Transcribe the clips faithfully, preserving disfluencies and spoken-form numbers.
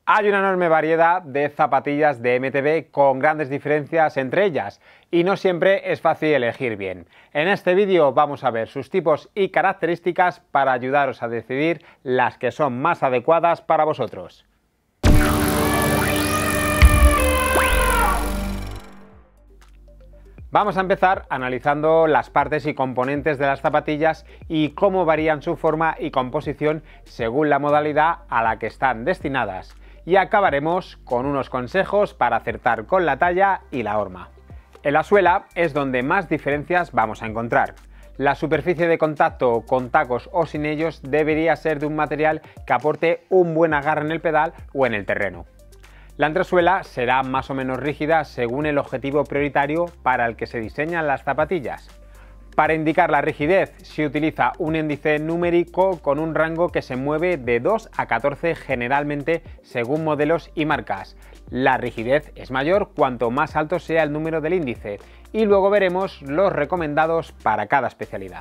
Hay una enorme variedad de zapatillas de M T B con grandes diferencias entre ellas y no siempre es fácil elegir bien. En este vídeo vamos a ver sus tipos y características para ayudaros a decidir las que son más adecuadas para vosotros. Vamos a empezar analizando las partes y componentes de las zapatillas y cómo varían su forma y composición según la modalidad a la que están destinadas. Y acabaremos con unos consejos para acertar con la talla y la horma. En la suela es donde más diferencias vamos a encontrar. La superficie de contacto con tacos o sin ellos debería ser de un material que aporte un buen agarre en el pedal o en el terreno. La entresuela será más o menos rígida según el objetivo prioritario para el que se diseñan las zapatillas. Para indicar la rigidez se utiliza un índice numérico con un rango que se mueve de dos a catorce generalmente según modelos y marcas. La rigidez es mayor cuanto más alto sea el número del índice y luego veremos los recomendados para cada especialidad.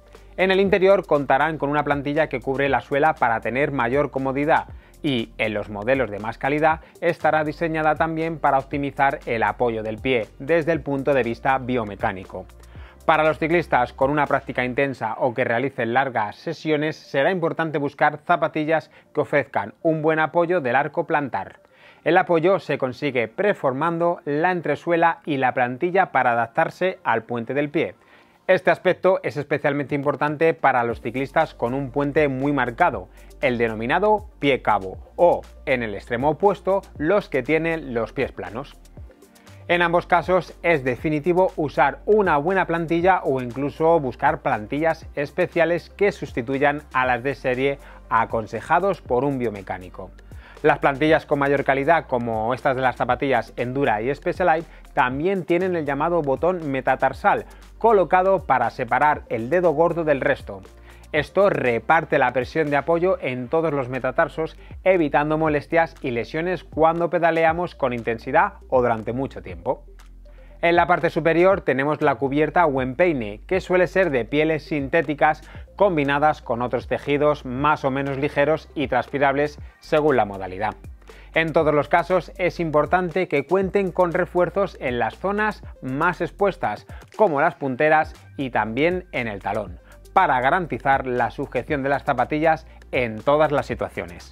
En el interior contarán con una plantilla que cubre la suela para tener mayor comodidad y en los modelos de más calidad estará diseñada también para optimizar el apoyo del pie desde el punto de vista biomecánico. Para los ciclistas con una práctica intensa o que realicen largas sesiones será importante buscar zapatillas que ofrezcan un buen apoyo del arco plantar. El apoyo se consigue preformando la entresuela y la plantilla para adaptarse al puente del pie. Este aspecto es especialmente importante para los ciclistas con un puente muy marcado, el denominado pie cabo, o, en el extremo opuesto, los que tienen los pies planos. En ambos casos es definitivo usar una buena plantilla o incluso buscar plantillas especiales que sustituyan a las de serie aconsejados por un biomecánico. Las plantillas con mayor calidad, como estas de las zapatillas Endura y Specialized, también tienen el llamado botón metatarsal, colocado para separar el dedo gordo del resto. Esto reparte la presión de apoyo en todos los metatarsos, evitando molestias y lesiones cuando pedaleamos con intensidad o durante mucho tiempo. En la parte superior tenemos la cubierta o empeine, que suele ser de pieles sintéticas combinadas con otros tejidos más o menos ligeros y transpirables según la modalidad. En todos los casos es importante que cuenten con refuerzos en las zonas más expuestas, como las punteras y también en el talón, para garantizar la sujeción de las zapatillas en todas las situaciones.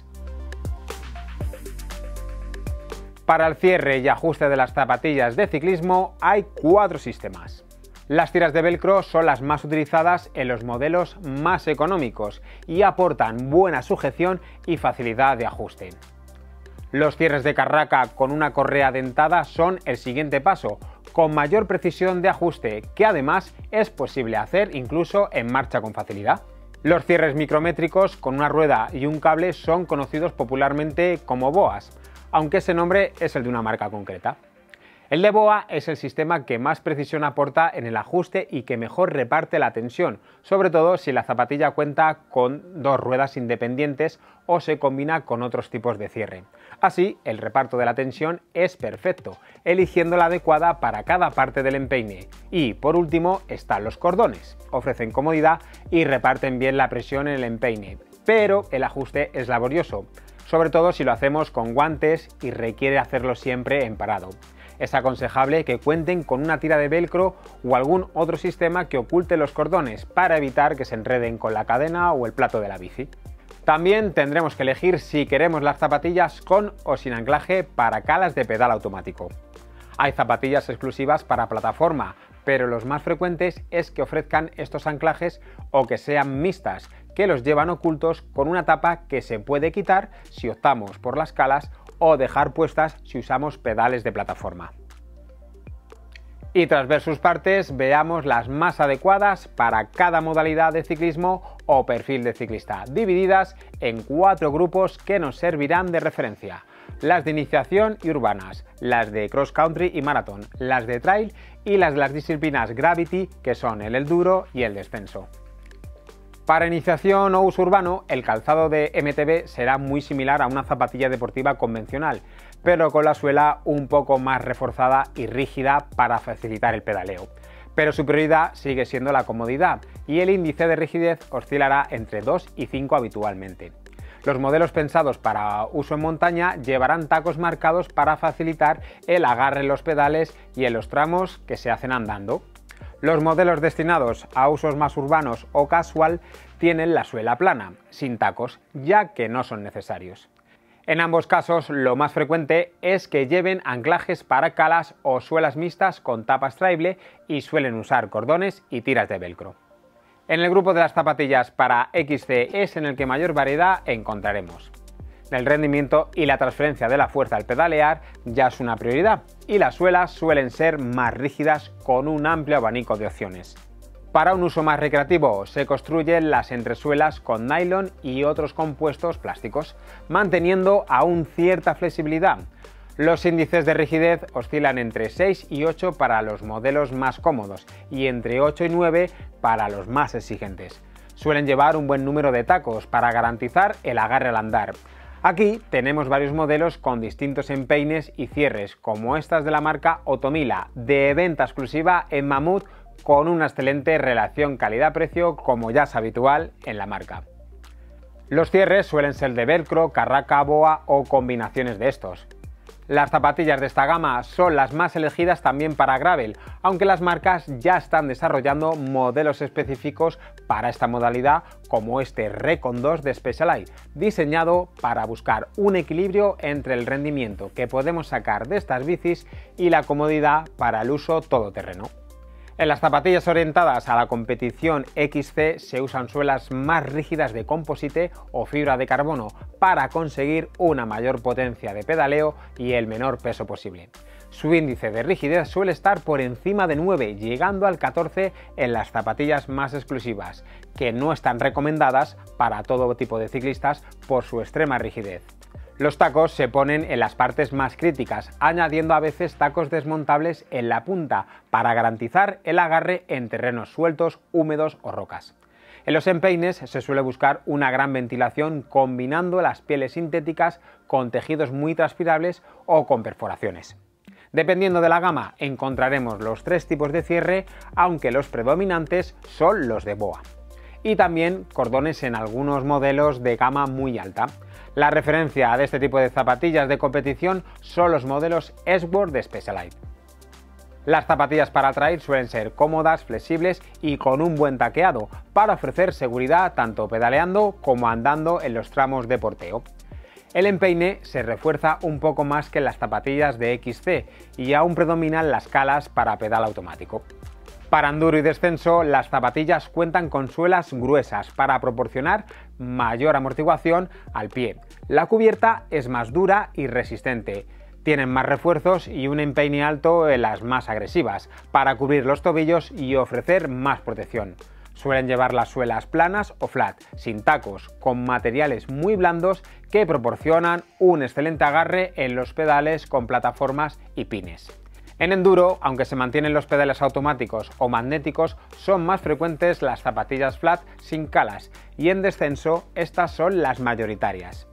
Para el cierre y ajuste de las zapatillas de ciclismo hay cuatro sistemas. Las tiras de velcro son las más utilizadas en los modelos más económicos y aportan buena sujeción y facilidad de ajuste. Los cierres de carraca con una correa dentada son el siguiente paso, con mayor precisión de ajuste, que además es posible hacer incluso en marcha con facilidad. Los cierres micrométricos con una rueda y un cable son conocidos popularmente como boas, aunque ese nombre es el de una marca concreta. El de boa es el sistema que más precisión aporta en el ajuste y que mejor reparte la tensión, sobre todo si la zapatilla cuenta con dos ruedas independientes o se combina con otros tipos de cierre. Así, el reparto de la tensión es perfecto, eligiendo la adecuada para cada parte del empeine. Y, por último, están los cordones. Ofrecen comodidad y reparten bien la presión en el empeine, pero el ajuste es laborioso, sobre todo si lo hacemos con guantes y requiere hacerlo siempre en parado. Es aconsejable que cuenten con una tira de velcro o algún otro sistema que oculte los cordones para evitar que se enreden con la cadena o el plato de la bici. También tendremos que elegir si queremos las zapatillas con o sin anclaje para calas de pedal automático. Hay zapatillas exclusivas para plataforma, pero los más frecuentes es que ofrezcan estos anclajes o que sean mixtas, que los llevan ocultos con una tapa que se puede quitar si optamos por las calas o dejar puestas si usamos pedales de plataforma. Y tras ver sus partes, veamos las más adecuadas para cada modalidad de ciclismo o perfil de ciclista, divididas en cuatro grupos que nos servirán de referencia: las de iniciación y urbanas, las de cross country y maratón, las de trail y las de las disciplinas gravity, que son el enduro y el descenso. Para iniciación o uso urbano, el calzado de M T B será muy similar a una zapatilla deportiva convencional, pero con la suela un poco más reforzada y rígida para facilitar el pedaleo. Pero su prioridad sigue siendo la comodidad y el índice de rigidez oscilará entre dos y cinco habitualmente. Los modelos pensados para uso en montaña llevarán tacos marcados para facilitar el agarre en los pedales y en los tramos que se hacen andando. Los modelos destinados a usos más urbanos o casual tienen la suela plana, sin tacos, ya que no son necesarios. En ambos casos, lo más frecuente es que lleven anclajes para calas o suelas mixtas con tapa extraíble y suelen usar cordones y tiras de velcro. En el grupo de las zapatillas para X C es en el que mayor variedad encontraremos. El rendimiento y la transferencia de la fuerza al pedalear ya es una prioridad, y las suelas suelen ser más rígidas con un amplio abanico de opciones. Para un uso más recreativo se construyen las entresuelas con nylon y otros compuestos plásticos, manteniendo aún cierta flexibilidad. Los índices de rigidez oscilan entre seis y ocho para los modelos más cómodos y entre ocho y nueve para los más exigentes. Suelen llevar un buen número de tacos para garantizar el agarre al andar. Aquí tenemos varios modelos con distintos empeines y cierres, como estas de la marca Otomila, de venta exclusiva en Mammut, con una excelente relación calidad-precio, como ya es habitual en la marca. Los cierres suelen ser de velcro, carraca, boa o combinaciones de estos. Las zapatillas de esta gama son las más elegidas también para gravel, aunque las marcas ya están desarrollando modelos específicos para esta modalidad, como este Recon dos de Specialized, diseñado para buscar un equilibrio entre el rendimiento que podemos sacar de estas bicis y la comodidad para el uso todoterreno. En las zapatillas orientadas a la competición X C se usan suelas más rígidas de composite o fibra de carbono para conseguir una mayor potencia de pedaleo y el menor peso posible. Su índice de rigidez suele estar por encima de nueve, llegando al catorce en las zapatillas más exclusivas, que no están recomendadas para todo tipo de ciclistas por su extrema rigidez. Los tacos se ponen en las partes más críticas, añadiendo a veces tacos desmontables en la punta para garantizar el agarre en terrenos sueltos, húmedos o rocas. En los empeines se suele buscar una gran ventilación combinando las pieles sintéticas con tejidos muy transpirables o con perforaciones. Dependiendo de la gama encontraremos los tres tipos de cierre, aunque los predominantes son los de boa. Y también cordones en algunos modelos de gama muy alta. La referencia de este tipo de zapatillas de competición son los modelos S-World de Specialized. Las zapatillas para trail suelen ser cómodas, flexibles y con un buen taqueado para ofrecer seguridad tanto pedaleando como andando en los tramos de porteo. El empeine se refuerza un poco más que en las zapatillas de X C y aún predominan las calas para pedal automático. Para enduro y descenso, las zapatillas cuentan con suelas gruesas para proporcionar mayor amortiguación al pie. La cubierta es más dura y resistente. Tienen más refuerzos y un empeine alto en las más agresivas, para cubrir los tobillos y ofrecer más protección. Suelen llevar las suelas planas o flat, sin tacos, con materiales muy blandos que proporcionan un excelente agarre en los pedales con plataformas y pines. En enduro, aunque se mantienen los pedales automáticos o magnéticos, son más frecuentes las zapatillas flat sin calas, y en descenso estas son las mayoritarias.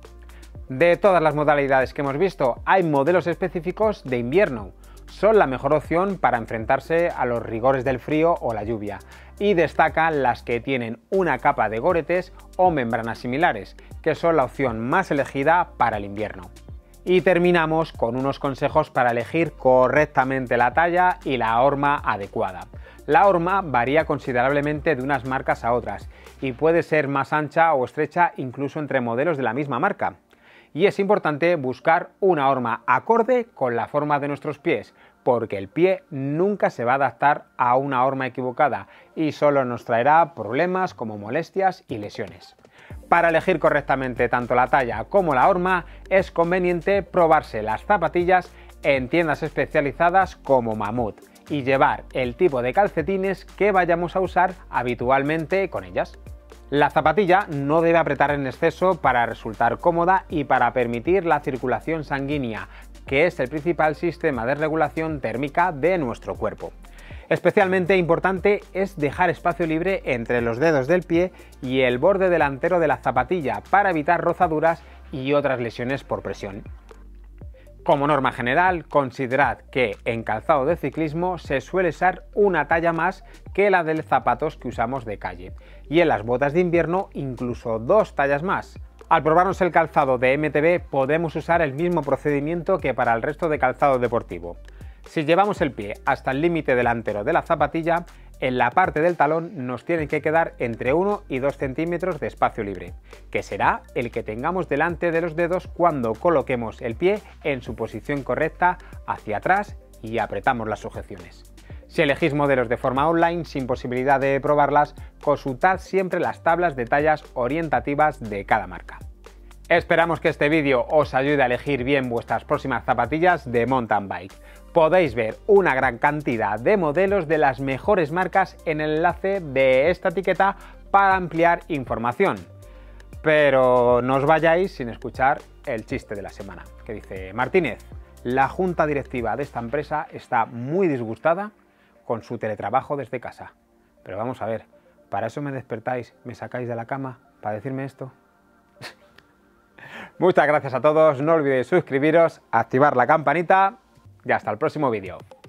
De todas las modalidades que hemos visto, hay modelos específicos de invierno. Son la mejor opción para enfrentarse a los rigores del frío o la lluvia, y destacan las que tienen una capa de goretes o membranas similares, que son la opción más elegida para el invierno. Y terminamos con unos consejos para elegir correctamente la talla y la horma adecuada. La horma varía considerablemente de unas marcas a otras y puede ser más ancha o estrecha incluso entre modelos de la misma marca. Y es importante buscar una horma acorde con la forma de nuestros pies, porque el pie nunca se va a adaptar a una horma equivocada y solo nos traerá problemas como molestias y lesiones. Para elegir correctamente tanto la talla como la horma es conveniente probarse las zapatillas en tiendas especializadas como Mammut y llevar el tipo de calcetines que vayamos a usar habitualmente con ellas. La zapatilla no debe apretar en exceso para resultar cómoda y para permitir la circulación sanguínea, que es el principal sistema de regulación térmica de nuestro cuerpo. Especialmente importante es dejar espacio libre entre los dedos del pie y el borde delantero de la zapatilla para evitar rozaduras y otras lesiones por presión. Como norma general, considerad que en calzado de ciclismo se suele usar una talla más que la de zapatos que usamos de calle, y en las botas de invierno incluso dos tallas más. Al probarnos el calzado de M T B podemos usar el mismo procedimiento que para el resto de calzado deportivo. Si llevamos el pie hasta el límite delantero de la zapatilla, en la parte del talón nos tiene que quedar entre uno y dos centímetros de espacio libre, que será el que tengamos delante de los dedos cuando coloquemos el pie en su posición correcta hacia atrás y apretamos las sujeciones. Si elegís modelos de forma online sin posibilidad de probarlas, consultad siempre las tablas de tallas orientativas de cada marca. Esperamos que este vídeo os ayude a elegir bien vuestras próximas zapatillas de mountain bike. Podéis ver una gran cantidad de modelos de las mejores marcas en el enlace de esta etiqueta para ampliar información. Pero no os vayáis sin escuchar el chiste de la semana, que dice: Martínez, la junta directiva de esta empresa está muy disgustada con su teletrabajo desde casa. Pero vamos a ver, ¿para eso me despertáis, me sacáis de la cama para decirme esto? Muchas gracias a todos, no olvidéis suscribiros, activar la campanita y hasta el próximo vídeo.